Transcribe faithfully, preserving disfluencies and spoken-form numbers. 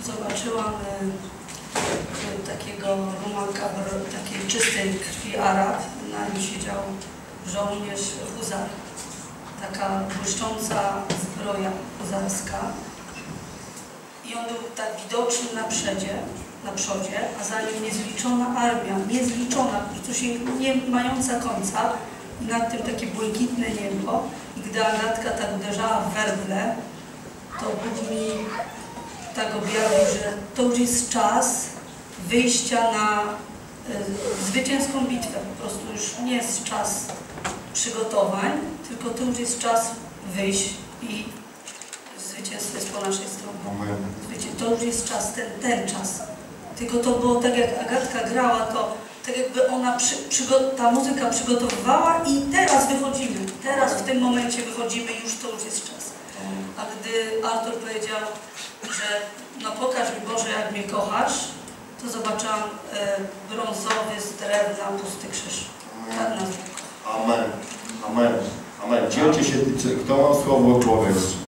zobaczyłam y, takiego Rumaka, takiej czystej krwi Arab. Na nim siedział żołnierz huzar. Taka błyszcząca zbroja huzarska. I on był tak widoczny na przodzie, na przodzie, a za nim niezliczona armia, niezliczona, po prostu się nie mająca końca. I nad tym takie błękitne niebo. I gdy Agatka tak uderzała w werble, to Bóg mi tak objawił, że to już jest czas wyjścia na y, zwycięską bitwę. Po prostu już nie jest czas przygotowań, tylko to już jest czas wyjść i zwycięstwo jest po naszej stronie. To już jest czas, ten, ten czas. Tylko to było tak, jak Agatka grała, to tak jakby ona, przy, ta muzyka przygotowywała i teraz wychodzimy. Teraz w tym momencie wychodzimy, już to już jest czas. A gdy Artur powiedział, że no pokaż mi Boże, jak mnie kochasz, to zobaczyłam e, brązowy z drewna pusty krzyż. Tak nas Bóg kocha. Amen. Amen. Amen. Dzielcie się, kto ma słowo powiedz.